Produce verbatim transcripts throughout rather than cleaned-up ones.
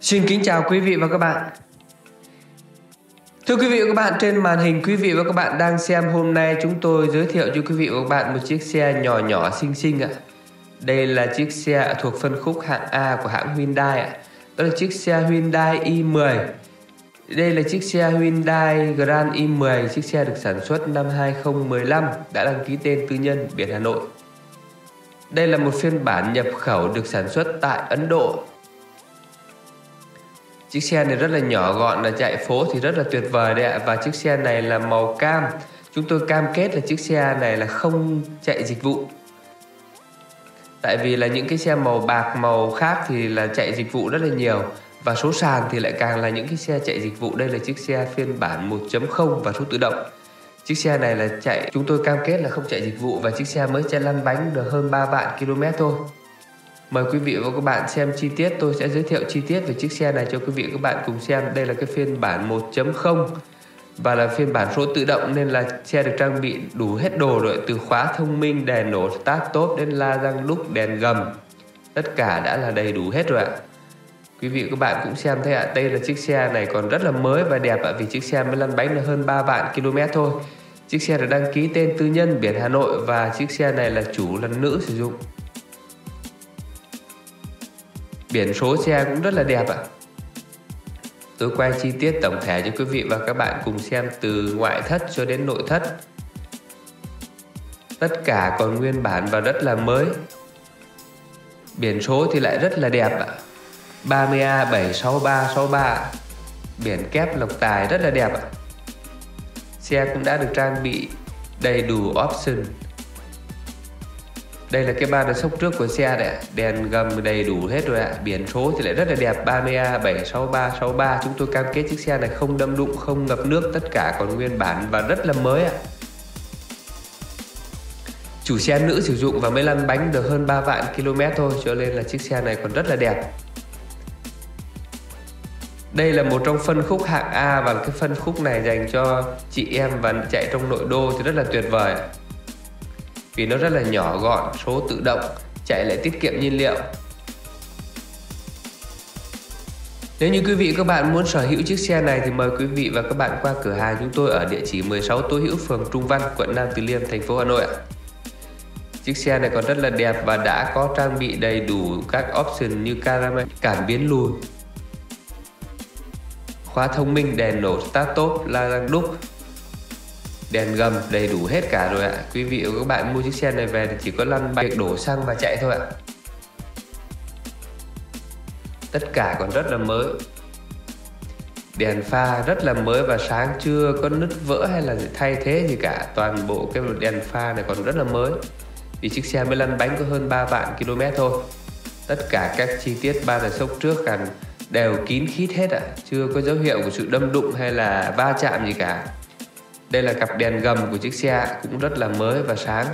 Xin kính chào quý vị và các bạn. Thưa quý vị và các bạn, trên màn hình quý vị và các bạn đang xem hôm nay chúng tôi giới thiệu cho quý vị và các bạn một chiếc xe nhỏ nhỏ xinh xinh ạ. Đây là chiếc xe thuộc phân khúc hạng A của hãng Hyundai ạ. Đó là chiếc xe Hyundai i mười. Đây là chiếc xe Hyundai Grand i mười, chiếc xe được sản xuất năm hai không một năm, đã đăng ký tên tư nhân, biển Hà Nội. Đây là một phiên bản nhập khẩu được sản xuất tại Ấn Độ. Chiếc xe này rất là nhỏ gọn, là chạy phố thì rất là tuyệt vời đấy ạ. Và chiếc xe này là màu cam. Chúng tôi cam kết là chiếc xe này là không chạy dịch vụ. Tại vì là những cái xe màu bạc, màu khác thì là chạy dịch vụ rất là nhiều. Và số sàn thì lại càng là những cái xe chạy dịch vụ. Đây là chiếc xe phiên bản một chấm không và số tự động. Chiếc xe này là chạy, chúng tôi cam kết là không chạy dịch vụ. Và chiếc xe mới chạy lăn bánh được hơn ba vạn ki lô mét thôi. Mời quý vị và các bạn xem chi tiết. Tôi sẽ giới thiệu chi tiết về chiếc xe này cho quý vị và các bạn cùng xem. Đây là cái phiên bản một chấm không và là phiên bản số tự động, nên là xe được trang bị đủ hết đồ rồi, từ khóa thông minh, đèn nổ start top đến la răng đúc, đèn gầm, tất cả đã là đầy đủ hết rồi ạ. Quý vị và các bạn cũng xem thấy ạ. Đây là chiếc xe này còn rất là mới và đẹp ạ, vì chiếc xe mới lăn bánh được hơn ba vạn ki lô mét thôi. Chiếc xe được đăng ký tên tư nhân, biển Hà Nội, và chiếc xe này là chủ là nữ sử dụng. Biển số xe cũng rất là đẹp ạ. Tôi quay chi tiết tổng thể cho quý vị và các bạn cùng xem từ ngoại thất cho đến nội thất. Tất cả còn nguyên bản và rất là mới. Biển số thì lại rất là đẹp ạ. ba mươi A bảy sáu ba sáu ba. Biển kép lộc tài rất là đẹp ạ. Xe cũng đã được trang bị đầy đủ option. Đây là cái ba đợt sốc trước của xe này, đèn gầm đầy đủ hết rồi ạ. Biển số thì lại rất là đẹp, ba mươi A bảy sáu ba sáu ba. Chúng tôi cam kết chiếc xe này không đâm đụng, không ngập nước, tất cả còn nguyên bản và rất là mới ạ. Chủ xe nữ sử dụng và mới lăn bánh được hơn ba vạn ki lô mét thôi, cho nên là chiếc xe này còn rất là đẹp. Đây là một trong phân khúc hạng A, và cái phân khúc này dành cho chị em và chạy trong nội đô thì rất là tuyệt vời, vì nó rất là nhỏ gọn, số tự động, chạy lại tiết kiệm nhiên liệu. Nếu như quý vị các bạn muốn sở hữu chiếc xe này thì mời quý vị và các bạn qua cửa hàng chúng tôi ở địa chỉ mười sáu Tô Hữu, phường Trung Văn, quận Nam Từ Liêm, thành phố Hà Nội ạ. Chiếc xe này còn rất là đẹp và đã có trang bị đầy đủ các option như camera cảm biến lùi, khóa thông minh, đèn nổ start top, la răng đúc, đèn gầm đầy đủ hết cả rồi ạ. Quý vị và các bạn mua chiếc xe này về thì chỉ có lăn bánh, đổ xăng và chạy thôi ạ. Tất cả còn rất là mới. Đèn pha rất là mới và sáng, chưa có nứt vỡ hay là thay thế gì cả. Toàn bộ cái đèn pha này còn rất là mới, vì chiếc xe mới lăn bánh có hơn ba vạn ki lô mét thôi. Tất cả các chi tiết ba đợt sốc trước cần đều kín khít hết ạ. Chưa có dấu hiệu của sự đâm đụng hay là va chạm gì cả. Đây là cặp đèn gầm của chiếc xe, cũng rất là mới và sáng.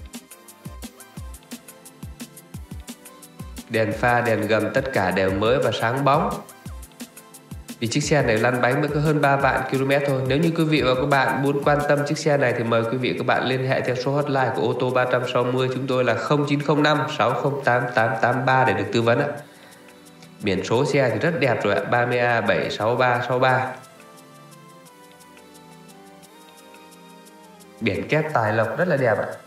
Đèn pha, đèn gầm tất cả đều mới và sáng bóng. Vì chiếc xe này lăn bánh mới có hơn ba vạn ki lô mét thôi. Nếu như quý vị và các bạn muốn quan tâm chiếc xe này thì mời quý vị và các bạn liên hệ theo số hotline của ô tô ba trăm sáu mươi chúng tôi là không chín không năm sáu không tám tám tám ba để được tư vấn ạ. Biển số xe thì rất đẹp rồi ạ, ba mươi A bảy sáu ba sáu ba. Biển kép tài lộc rất là đẹp ạ.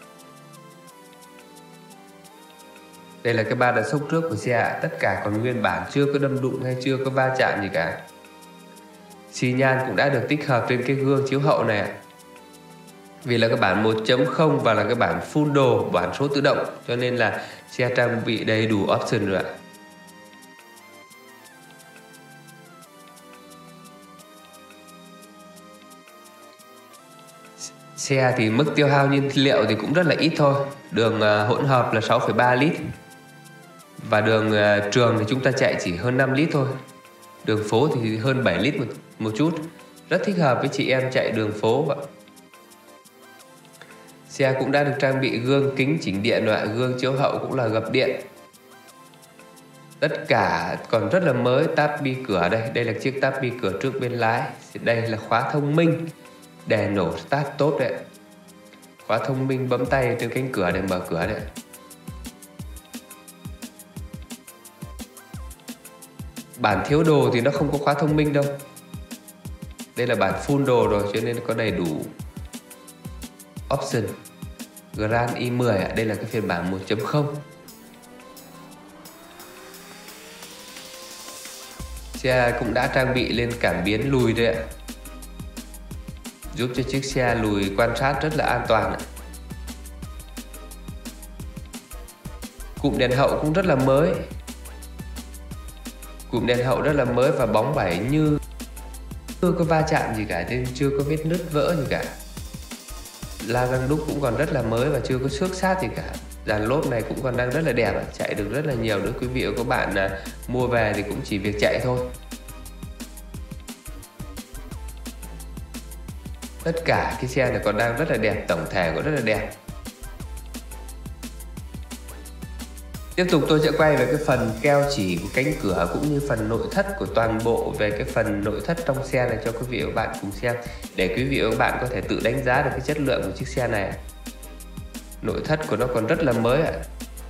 Đây là cái ba đợt sốc trước của xe ạ. Tất cả còn nguyên bản, chưa có đâm đụng hay chưa có va chạm gì cả. Xi nhan cũng đã được tích hợp trên cái gương chiếu hậu này ạ. Vì là cái bản một chấm không và là cái bản full đồ, bản số tự động, cho nên là xe trang bị đầy đủ option rồi ạ. Xe thì mức tiêu hao nhiên liệu thì cũng rất là ít thôi. Đường uh, hỗn hợp là sáu phẩy ba lít. Và đường uh, trường thì chúng ta chạy chỉ hơn năm lít thôi. Đường phố thì hơn bảy lít một, một chút. Rất thích hợp với chị em chạy đường phố vậy. Xe cũng đã được trang bị gương kính chỉnh điện rồi ạ. Gương chiếu hậu cũng là gập điện. Tất cả còn rất là mới. Táp bi cửa đây. Đây là chiếc táp bi cửa trước bên lái. Đây là khóa thông minh, đèn nổ start tốt đấy. Khóa thông minh bấm tay trên cánh cửa để mở cửa đấy. Bản thiếu đồ thì nó không có khóa thông minh đâu. Đây là bản full đồ rồi cho nên có đầy đủ option. Grand i mười ạ, đây là cái phiên bản một chấm không. Xe cũng đã trang bị lên cảm biến lùi đấy ạ, giúp cho chiếc xe lùi quan sát rất là an toàn ạ. Cụm đèn hậu cũng rất là mới. Cụm đèn hậu rất là mới và bóng bẩy như chưa có va chạm gì cả, nên chưa có vết nứt vỡ gì cả. La răng đúc cũng còn rất là mới và chưa có xước sát gì cả. Dàn lốp này cũng còn đang rất là đẹp, chạy được rất là nhiều nữa. Quý vị và các bạn à, mua về thì cũng chỉ việc chạy thôi. Tất cả cái xe này còn đang rất là đẹp, tổng thể cũng rất là đẹp. Tiếp tục tôi sẽ quay về cái phần keo chỉ của cánh cửa cũng như phần nội thất của toàn bộ về cái phần nội thất trong xe này cho quý vị và các bạn cùng xem, để quý vị và các bạn có thể tự đánh giá được cái chất lượng của chiếc xe này. Nội thất của nó còn rất là mới ạ.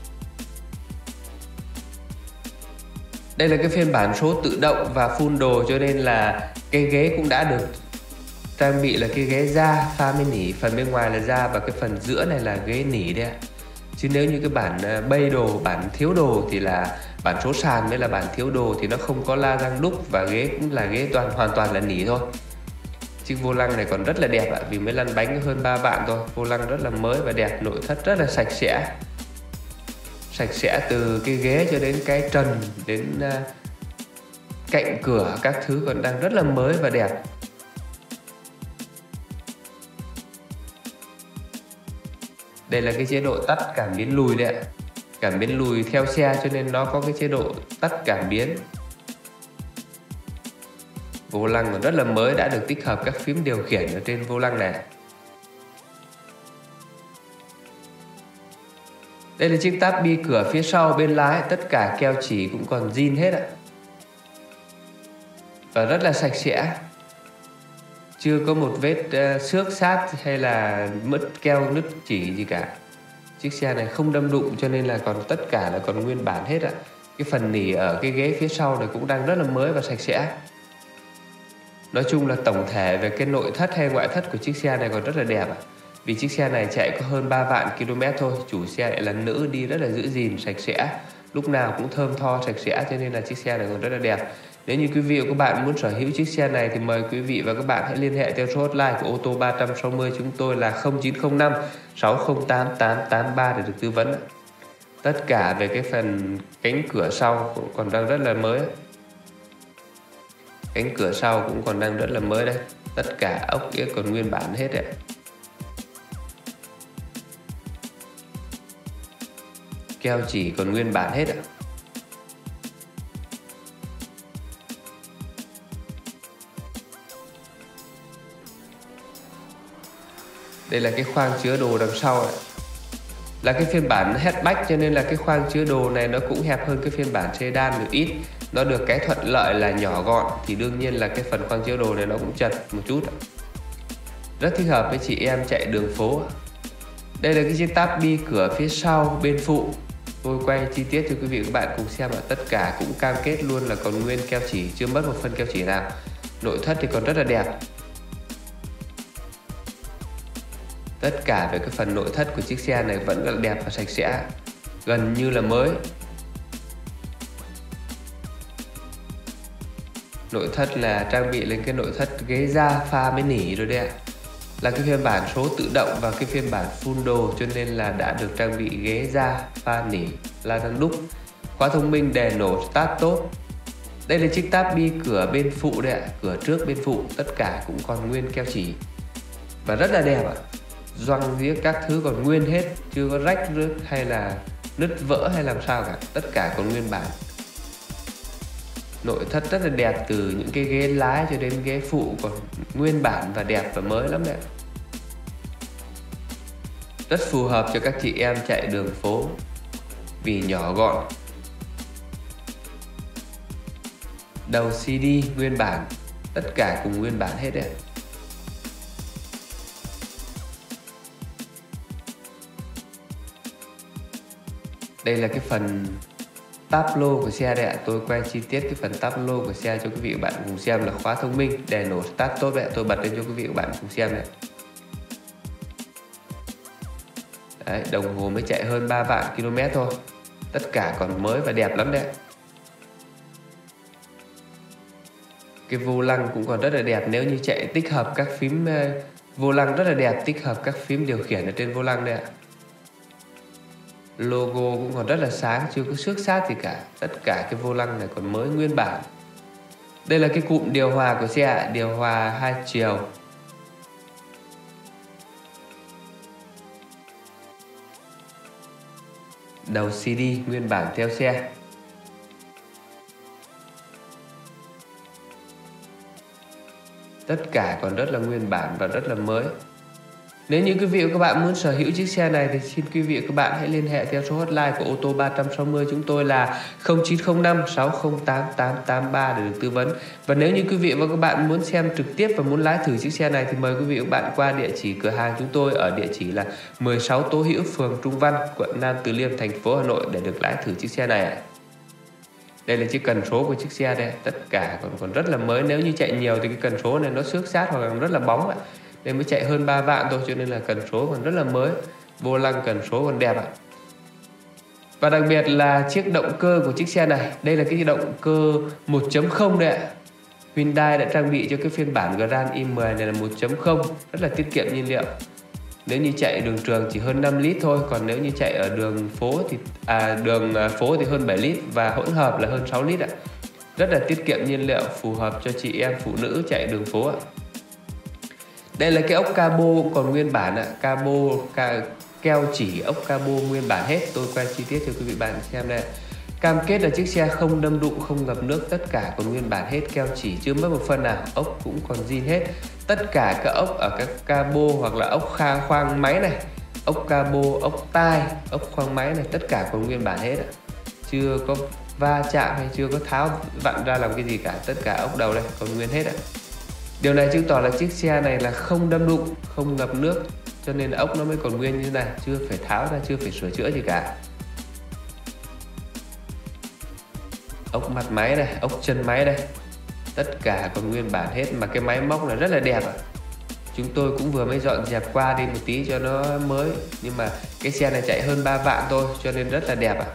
Đây là cái phiên bản số tự động và full đồ, cho nên là cái ghế cũng đã được trang bị là cái ghế da pha với nỉ, phần bên ngoài là da và cái phần giữa này là ghế nỉ đấy ạ. Chứ nếu như cái bản bay đồ, bản thiếu đồ thì là bản số sàn mới là bản thiếu đồ, thì nó không có la răng đúc và ghế cũng là ghế toàn hoàn toàn là nỉ thôi. Chiếc vô lăng này còn rất là đẹp ạ, vì mới lăn bánh hơn ba vạn thôi. Vô lăng rất là mới và đẹp, nội thất rất là sạch sẽ. Sạch sẽ từ cái ghế cho đến cái trần, đến uh, cạnh cửa, các thứ còn đang rất là mới và đẹp. Đây là cái chế độ tắt cảm biến lùi đấy ạ. Cảm biến lùi theo xe cho nên nó có cái chế độ tắt cảm biến. Vô lăng còn rất là mới, đã được tích hợp các phím điều khiển ở trên vô lăng này. Đây là chiếc táp bi cửa phía sau bên lái, tất cả keo chỉ cũng còn zin hết ạ. Và rất là sạch sẽ. Chưa có một vết uh, xước sát hay là mất keo nứt chỉ gì cả. Chiếc xe này không đâm đụng cho nên là còn tất cả là còn nguyên bản hết ạ. Cái phần nỉ ở cái ghế phía sau này cũng đang rất là mới và sạch sẽ. Nói chung là tổng thể về cái nội thất hay ngoại thất của chiếc xe này còn rất là đẹp ạ. Vì chiếc xe này chạy có hơn ba vạn ki lô mét thôi, chủ xe lại là nữ, đi rất là giữ gìn, sạch sẽ, lúc nào cũng thơm tho sạch sẽ, cho nên là chiếc xe này còn rất là đẹp. Nếu như quý vị và các bạn muốn sở hữu chiếc xe này thì mời quý vị và các bạn hãy liên hệ theo số hotline của ô tô ba trăm sáu mươi chúng tôi là không chín không năm sáu không tám tám tám ba để được tư vấn. Tất cả về cái phần cánh cửa sau cũng còn đang rất là mới. Cánh cửa sau cũng còn đang rất là mới đây. Tất cả ốc ĩa còn nguyên bản hết ạ. Keo chỉ còn nguyên bản hết ạ. Đây là cái khoang chứa đồ đằng sau ạ. Là cái phiên bản hatchback cho nên là cái khoang chứa đồ này nó cũng hẹp hơn cái phiên bản sedan được ít. Nó được cái thuận lợi là nhỏ gọn, thì đương nhiên là cái phần khoang chứa đồ này nó cũng chật một chút. Rất thích hợp với chị em chạy đường phố. Đây là cái chiếc táp bi cửa phía sau bên phụ. Tôi quay chi tiết cho quý vị và các bạn cùng xem ạ. Tất cả cũng cam kết luôn là còn nguyên keo chỉ, chưa mất một phân keo chỉ nào. Nội thất thì còn rất là đẹp. Tất cả về cái phần nội thất của chiếc xe này vẫn rất là đẹp và sạch sẽ, gần như là mới. Nội thất là trang bị lên cái nội thất ghế da pha với nỉ rồi đấy ạ. Là cái phiên bản số tự động và cái phiên bản full đồ, cho nên là đã được trang bị ghế da pha nỉ, la răng đúc, khóa thông minh, đèn nổ start tốt. Đây là chiếc táp bi cửa bên phụ đấy ạ, cửa trước bên phụ tất cả cũng còn nguyên keo chỉ và rất là đẹp ạ. Gioăng giếc các thứ còn nguyên hết, chưa có rách rớt hay là nứt vỡ hay làm sao cả, tất cả còn nguyên bản. Nội thất rất là đẹp, từ những cái ghế lái cho đến ghế phụ còn nguyên bản và đẹp và mới lắm đấy. Rất phù hợp cho các chị em chạy đường phố vì nhỏ gọn. Đầu xê đê nguyên bản, tất cả cùng nguyên bản hết đấy. Đây là cái phần táp lô của xe đây ạ. Tôi quay chi tiết cái phần táp lô của xe cho quý vị và bạn cùng xem là khóa thông minh, đèn nổ start tốt đấy. Tôi bật lên cho quý vị và bạn cùng xem này. Đấy, đồng hồ mới chạy hơn ba vạn ki lô mét thôi. Tất cả còn mới và đẹp lắm đấy. Cái vô lăng cũng còn rất là đẹp, nếu như chạy tích hợp các phím vô lăng rất là đẹp, tích hợp các phím điều khiển ở trên vô lăng đây ạ. Logo cũng còn rất là sáng, chưa có xước xát gì cả. Tất cả cái vô lăng này còn mới nguyên bản. Đây là cái cụm điều hòa của xe, điều hòa hai chiều. Đầu xê đê nguyên bản theo xe. Tất cả còn rất là nguyên bản và rất là mới. Nếu như quý vị và các bạn muốn sở hữu chiếc xe này thì xin quý vị và các bạn hãy liên hệ theo số hotline của ô tô ba sáu không chúng tôi là không chín không năm sáu không tám tám tám ba để được tư vấn. Và nếu như quý vị và các bạn muốn xem trực tiếp và muốn lái thử chiếc xe này thì mời quý vị và các bạn qua địa chỉ cửa hàng chúng tôi ở địa chỉ là mười sáu Tố Hữu, phường Trung Văn, quận Nam Từ Liêm, thành phố Hà Nội để được lái thử chiếc xe này. Đây là chiếc cần số của chiếc xe đây, tất cả còn còn rất là mới. Nếu như chạy nhiều thì cái cần số này nó xước xát hoặc là rất là bóng ạ. Đây mới chạy hơn ba vạn thôi cho nên là cần số còn rất là mới. Vô lăng cần số còn đẹp ạ. Và đặc biệt là chiếc động cơ của chiếc xe này, đây là cái động cơ một chấm không đây ạ. Hyundai đã trang bị cho cái phiên bản Grand i mười này là một chấm không, rất là tiết kiệm nhiên liệu. Nếu như chạy đường trường chỉ hơn năm lít thôi, còn nếu như chạy ở đường phố thì à, đường phố thì hơn bảy lít và hỗn hợp là hơn sáu lít ạ. Rất là tiết kiệm nhiên liệu, phù hợp cho chị em phụ nữ chạy đường phố ạ. Đây là cái ốc cabo cũng còn nguyên bản ạ, cabo ca, keo chỉ ốc cabo nguyên bản hết. Tôi quay chi tiết cho quý vị bạn xem đây. Cam kết là chiếc xe không đâm đụng, không ngập nước, tất cả còn nguyên bản hết, keo chỉ chưa mất một phân nào, ốc cũng còn zin hết. Tất cả các ốc ở các cabo hoặc là ốc kha khoang máy này, ốc cabo, ốc tai, ốc khoang máy này, tất cả còn nguyên bản hết ạ. Chưa có va chạm hay chưa có tháo vặn ra làm cái gì cả, tất cả ốc đầu đây còn nguyên hết ạ. Điều này chứng tỏ là chiếc xe này là không đâm đụng, không ngập nước, cho nên ốc nó mới còn nguyên như thế này, chưa phải tháo ra, chưa phải sửa chữa gì cả. Ốc mặt máy này, ốc chân máy đây, tất cả còn nguyên bản hết, mà cái máy móc là rất là đẹp ạ. Chúng tôi cũng vừa mới dọn dẹp qua đi một tí cho nó mới, nhưng mà cái xe này chạy hơn ba vạn thôi cho nên rất là đẹp ạ.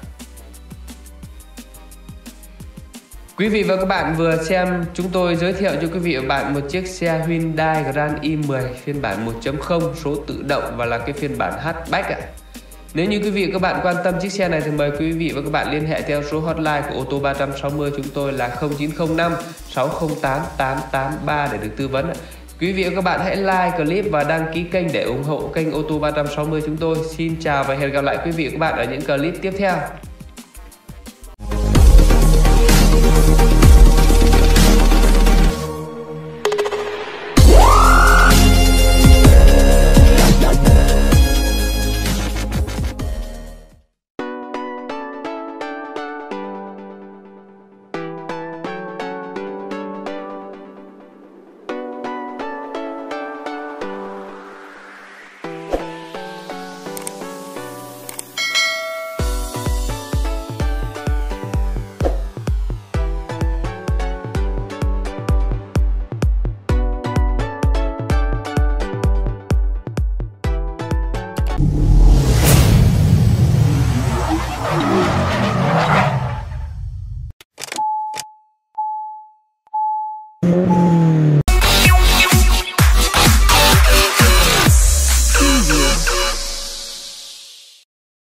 Quý vị và các bạn vừa xem chúng tôi giới thiệu cho quý vị và bạn một chiếc xe Hyundai Grand i mười phiên bản một chấm không, số tự động và là cái phiên bản hatchback ạ. Nếu như quý vị và các bạn quan tâm chiếc xe này thì mời quý vị và các bạn liên hệ theo số hotline của ô tô ba sáu không chúng tôi là không chín không năm sáu không tám tám tám ba để được tư vấn. Quý vị và các bạn hãy like clip và đăng ký kênh để ủng hộ kênh ô tô ba sáu không chúng tôi. Xin chào và hẹn gặp lại quý vị và các bạn ở những clip tiếp theo. Mm-hmm.